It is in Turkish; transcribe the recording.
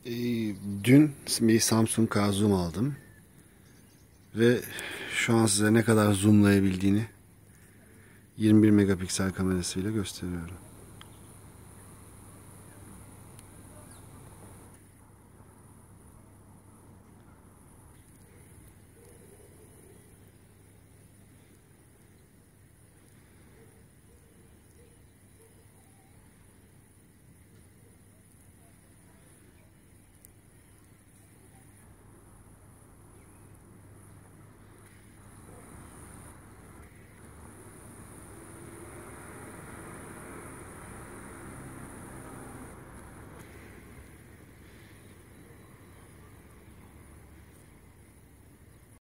Dün bir Samsung K Zoom aldım ve şu an size ne kadar zoomlayabildiğini 21 megapiksel kamerasıyla gösteriyorum.